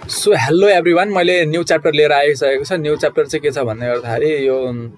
So hello everyone, मैले new chapter लिएर आइसकेको छ। न्यू च्याप्टर चाहिँ के छ भन्ने गर्दाखेरि यो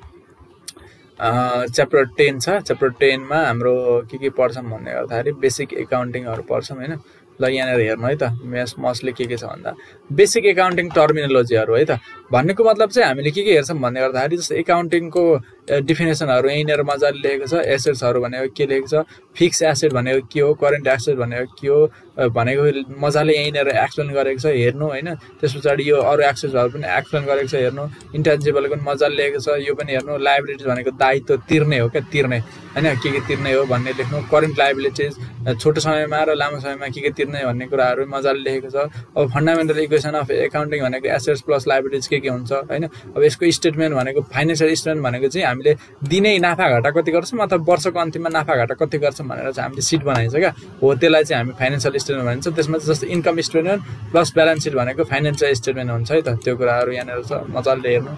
च्याप्टर 10 छ। च्याप्टर 10 मा हाम्रो के पढ्छौँ भन्ने गर्दाखेरि बेसिक एकाउन्टिङहरू पढ्छौँ हैन। ल यहाँनिर हेर्नु है त, मसले के छ भन्दा बेसिक एकाउन्टिङ टर्मिनोलोजीहरू है त। भन्नेको मतलब चाहिँ हामीले के हेर्छौँ भन्ने गर्दाखेरि जस्तो एकाउन्टिङको डिफिनेसनहरू यहीँनिर मजाले लेखेको छ। एसेट्सहरू भनेको के लेखेको छ, फिक्स एसेट भनेको के हो, करेन्ट एसेट भनेको के हो भनेको मजाले यहीँनिर एक्सप्लेन गरेको छ, हेर्नु हैन। त्यस पछाडि यो अरू एक्सेसहरू पनि एक्सप्लेन गरेको छ, हेर्नु। इन्टेन्जिबल पनि मजाले लेखेको छ, यो पनि हेर्नु। लायबिलिटिज भनेको दायित्व तिर्ने हो क्या, तिर्ने हैन, के तिर्ने हो भन्ने लेख्नु। करेन्ट लायबिलिटिज छोटो समयमा र लामो समयमा के तिर्ने भन्ने कुराहरू मजाले लेखेको छ। अब फन्डामेन्टल इक्वेसन अफ एकाउन्टिङ भनेको एसेट्स प्लस लायबिलिटिज के हुन्छ हैन। अब यसको स्टेटमेन्ट भनेको फाइनेन्सियल स्टेटमेन्ट भनेको चाहिँ हामीले दिनै नाफा घाटा कति गर्छौँ अथवा वर्षको अन्तिममा नाफा घाटा कति गर्छौँ भनेर चाहिँ हामीले सिट बनाइन्छ क्या, हो त्यसलाई चाहिँ हामी फाइनेन्सियल स्टेटमेन्ट भनिन्छ। त्यसमा चाहिँ जस्तो income statement plus balance sheet भनेको फाइनेन्सियल स्टेटमेन्ट हुन्छ है त। त्यो कुराहरू यहाँनिर छ, मजाले हेर्नु।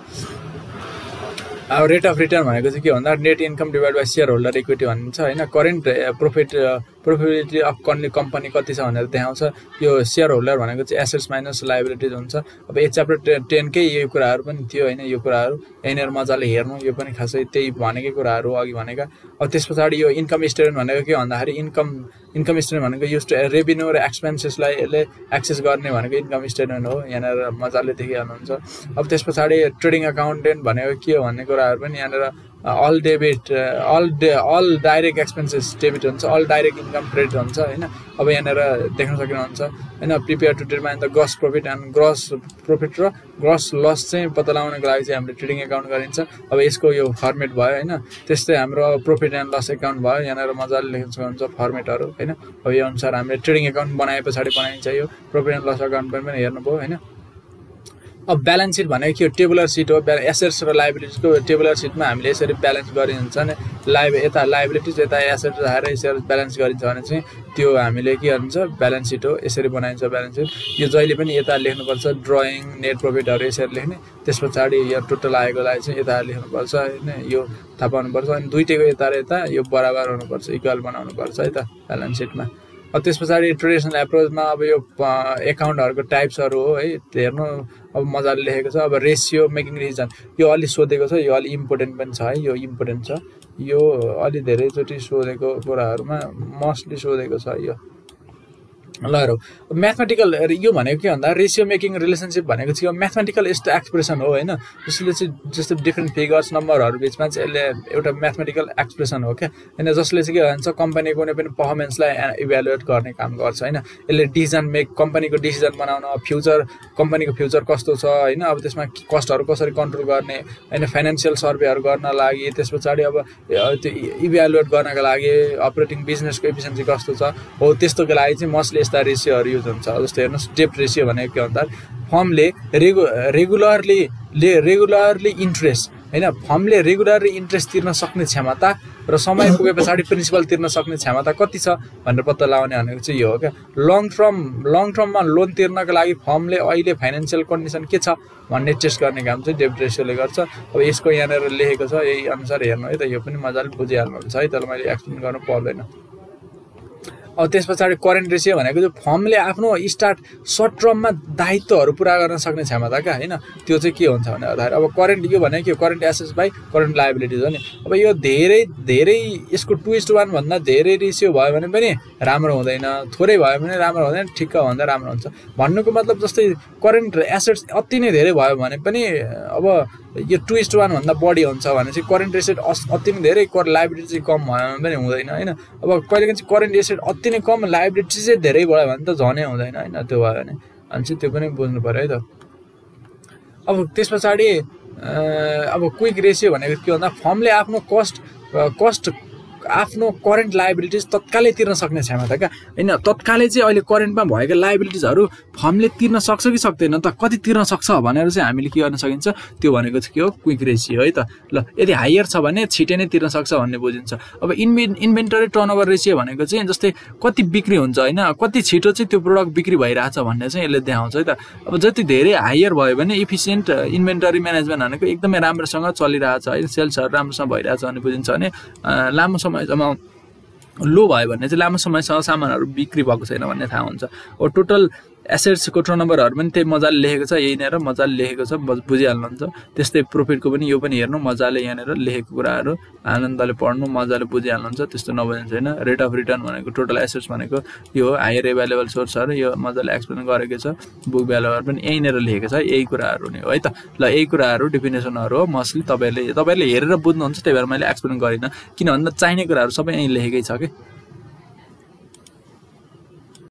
अब रेट अफ रिटर्न भनेको चाहिँ के भन्दा net income divide by shareholder equity भनिन्छ हैन। करेन्ट प्रोफिटेबिलिटी अफ कम्पनी कति छ भनेर देखाउँछ। यो सेयर होल्डर भनेको चाहिँ एसेट्स माइनस लायबिलिटिज हुन्छ। अब यो च्याप्टर 10 कै यो कुराहरू पनि थियो हैन। यो कुराहरू यहाँनिर मजाले हेर्नु। यो पनि खासै त्यही भनेकै कुराहरू अघि भनेका। अब त्यस पछाडि यो इन्कम स्टेटमेन्ट भनेको के भन्दाखेरि इन्कम स्टेटमेन्ट भनेको युज टु रेभिन्यू र एक्सपेन्सेसलाई यसले एक्सेस गर्ने भनेको इन्कम स्टेटमेन्ट हो। यहाँनिर मजाले देखिहाल्नुहुन्छ। अब त्यस पछाडि ट्रेडिङ अकाउन्टेन्ट भनेको के हो भन्ने कुराहरू पनि यहाँनिर all debit all direct expenses debit हुन्छ, अल डाइरेक्ट इन्कम क्रेडिट हुन्छ हैन। अब यहाँनिर देख्न सक्नुहुन्छ हैन। Prepare to determine the gross profit and gross profit र ग्रस लस चाहिँ पत्ता लगाउनको लागि चाहिँ हामीले ट्रेडिङ अकाउन्ट गरिन्छ। अब यसको यो फर्मेट भयो हैन। त्यस्तै हाम्रो प्रफिट एन्ड लस अकाउन्ट भयो, यहाँनिर मजाले लेख्न सक्नुहुन्छ फर्मेटहरू हैन। अब यो अनुसार हामीले ट्रेडिङ अकाउन्ट बनाए पछाडि बनाइन्छ यो प्रफिट एन्ड लस अकाउन्ट पनि हेर्नुभयो हैन। अब ब्यालेन्स सिट भनेको के हो, टेबुलर सिट हो। एसेट्स र लायबिलिटिजको टेबुलर सिटमा हामीले यसरी ब्यालेन्स गरिन्छ नि। यता लायबिलिटिज यता एसेट्स राखेर यसरी ब्यालेन्स गरिन्छ भने चाहिँ त्यो हामीले के गरिन्छ, ब्यालेन्स सिट हो। यसरी बनाइन्छ ब्यालेन्स सिट। यो जहिले पनि यता लेख्नुपर्छ, ड्रइङ नेट प्रफिटहरू यसरी लेख्ने। त्यस पछाडि यो टोटल आएकोलाई चाहिँ यता लेख्नुपर्छ हैन। यो थाहा पाउनुपर्छ। अनि दुईटैको यता र यता यो बराबर हुनुपर्छ, इक्वल बनाउनुपर्छ है त ब्यालेन्स सिटमा। अब त्यस पछाडि ट्रेडिसनल एप्रोचमा अब यो एकाउन्टहरूको टाइप्सहरू हो है, हेर्नु। अब मजाले लेखेको छ। अब रेसियो मेकिङ डिसिजन यो अलि सोधेको छ, यो अलि इम्पोर्टेन्ट पनि छ है। यो इम्पोर्टेन्ट छ, यो अलि धेरैचोटि सोधेको कुराहरूमा मोस्टली सोधेको छ यो। ल हेरौँ, म्याथमेटिकल यो भनेको के भन्दा रेसियो मेकिङ रिलेसनसिप भनेको चाहिँ म्याथमेटिकल यस्तो एक्सप्रेसन हो हैन। जसले चाहिँ जस्तो डिफ्रेन्ट फिगर्स नम्बरहरू बिचमा चाहिँ यसले एउटा म्याथमेटिकल एक्सप्रेसन हो क्या हैन। जसले चाहिँ के भन्छ, कम्पनीको कुनै पनि पर्फर्मेन्सलाई इभ्यालुएट गर्ने काम गर्छ हैन। यसले डिसिजन कम्पनीको डिसिजन बनाउन, कम्पनीको फ्युचर कस्तो छ हैन। अब त्यसमा कस्टहरू कसरी कन्ट्रोल गर्ने हैन, फाइनेन्सियल सर्वेहरू गर्न लागि, त्यस पछाडि अब त्यो इभ्यालुएट गर्नका लागि अपरेटिङ बिजनेसको एफिसिएन्सी कस्तो छ हो, त्यस्तोको लागि चाहिँ मस्टली यस्ता रेसियोहरू युज हुन्छ। जस्तो हेर्नुहोस्, डेप्ट रेसियो भनेको के भन्दा फर्मले रेगुलरली इन्ट्रेस्ट हैन, फर्मले रेगुलरली इन्ट्रेस्ट तिर्न सक्ने क्षमता र समय पुगे पछाडि प्रिन्सिपल तिर्न सक्ने क्षमता कति छ भनेर पत्ता लगाउने भनेको चाहिँ यो हो क्या। लङ टर्ममा लोन तिर्नका लागि फर्मले अहिले फाइनेन्सियल कन्डिसन के छ भन्ने टेस्ट गर्ने काम चाहिँ डेब्ट रेसियोले गर्छ। अब यसको यहाँनिर लेखेको छ, यही अनुसार हेर्नु है त। यो पनि मजाले बुझिहाल्नुहुन्छ है, तर मैले एक्सप्लेन गर्नु पर्दैन। अब त्यस पछाडि करेन्ट रेसियो भनेको चाहिँ फर्मले आफ्नो सर्ट टर्ममा दायित्वहरू पुरा गर्न सक्ने क्षमता क्या हैन। त्यो चाहिँ के हुन्छ भने अब करेन्ट यो भनेको के, current assets by current liabilities हो नि। अब यो धेरै यसको 2:1 भन्दा धेरै रेसियो भयो भने पनि राम्रो हुँदैन, थोरै भयो भने राम्रो हुँदैन, ठिक्क भन्दा राम्रो हुन्छ। भन्नुको मतलब जस्तै करेन्ट एसेट्स अति नै धेरै भयो भने पनि अब यो 2:1 भन्दा बढी हुन्छ भने चाहिँ करेन्ट एसेट अति नै धेरै, लायबिलिटी चाहिँ कम भयो भने पनि हुँदैन हैन। अब कहिलेकाहीँ चाहिँ करेन्ट एसेट अति नै कम, लायबिलिटी चाहिँ धेरै भयो भने त झनै हुँदैन हैन। त्यो भयो भने अनि चाहिँ त्यो पनि बुझ्नु पर्यो है त। अब त्यस पछाडि अब क्विक रेसियो भनेको के भन्दा फर्मले आफ्नो करेन्ट लायबिलिटिज तत्कालै तिर्न सक्ने क्षमता क्या हैन। तत्कालै चाहिँ अहिले करेन्टमा भएका लायबिलिटिजहरू फर्मले तिर्न सक्छ कि सक्दैन त, कति तिर्न सक्छ भनेर चाहिँ हामीले के गर्न सकिन्छ, त्यो भनेको चाहिँ के हो, क्विक रेसियो है त। ल यदि हायर छ भने छिटै नै तिर्न सक्छ भन्ने बुझिन्छ। अब इन्भेन्टरी टर्नओभर रेसियो भनेको चाहिँ जस्तै कति बिक्री हुन्छ हैन, कति छिटो चाहिँ त्यो प्रोडक्ट बिक्री भइरहेछ भन्ने चाहिँ यसले देखाउँछ है त। अब जति धेरै हायर भयो भने इफिसिएन्ट इन्भेन्टरी म्यानेजमेन्ट भनेको एकदमै राम्रोसँग चलिरहेछ है, सेल्सहरू राम्रोसँग भइरहेछ भन्ने बुझिन्छ भने लामो समयसम्म लो भयो भने चाहिँ लामो समयसम्म सामानहरू बिक्री भएको छैन भन्ने थाहा हुन्छ। अब टोटल एसेट्सको टर्नओभरहरु पनि त्यही मजाले लेखेको छ, यहीँनेर मजाले लेखेको छ, बुझिहाल्नुहुन्छ। त्यस्तै प्रोफिटको पनि यो पनि हेर्नु मजाले यहाँनेर लेखेको कुराहरु आनन्दले पढ्नु, मजाले बुझिहाल्नुहुन्छ। त्यस्तो नबुझ्नु छैन। रेट अफ रिटर्न भनेको टोटल एसेट्स भनेको यो हायर एभाइलेबल सोर्सहरु यो मजाले एक्सप्लेन गरेको छ। बुक भ्यालुहरु पनि यहीँनेर लेखेको छ, यही कुराहरु नै हो है त। ल यही कुराहरु डेफिनेसनहरु हो, मोस्टली तपाईहरुले हेरेर बुझ्नुहुन्छ, त्यही भएर मैले एक्सप्लेन गरिन, किन भन्दा चाहिने कुराहरु सबै यही लेखेकै छ के।